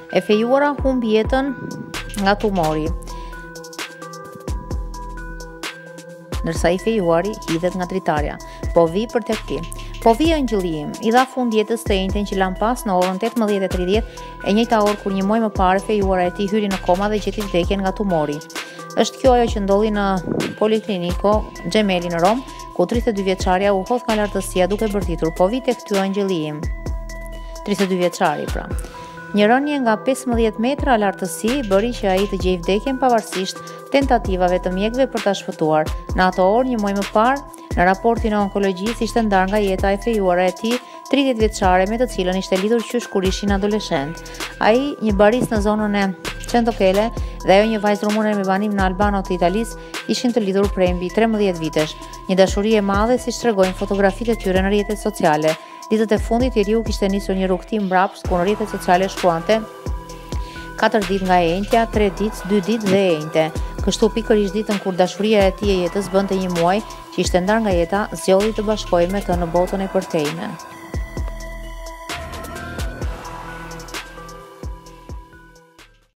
E fejuara humb jetën nga tumori, ndërsa i fejuari hidhet nga dritarja. Po vi për tek ti. Po vi Angjëllim, i dha fund jetës të enjten që lan pas në orën 18:30, e njëjta orë kur një muaj më parë fejuara e tij hyri në koma dhe gjeti vdekjen nga tumori. Është kjo ajo që ndodhi në Polikliniko Gemelli në Rom, ku 32 vjeçaria u hodh nga lartësia duke bërtitur. Po vi tek ty Angjëllim. 32 vjeçari pra. Një rënje nga 15 metra lartësi bëri që ai të gjej vdekjen pavarësisht tentativave të mjekëve për ta shpëtuar. Në ato orë, një muaj më parë, në raportin e onkologjisë ishte ndarë nga jeta e fejuara e tij, 30 vjeçare, me të cilën ishte lidhur qysh kur ishin adoleshent. Ai, një baris në zonën e Çentokele, dhe ajo një vajzë rumune me banim në Albano të Italisë, ishin të lidhur prej mbi 13 vitesh. Një dashuri e madhe, siç tregojnë fotografitë e tyre në rrjetet sociale. Ditët e fundit njeriu kishte nisur një rrugtim mbrapsht, ku në rrjetet sociale shkruante 4 ditë nga e enjtja, 3 ditë, 2 ditë dhe e enjte. Kështu pikërisht ditën kur dashuria e tij e jetës bënte një muaj që ishte ndarë nga jeta, zgjodhi të bashkohej me të në botën e përtejme.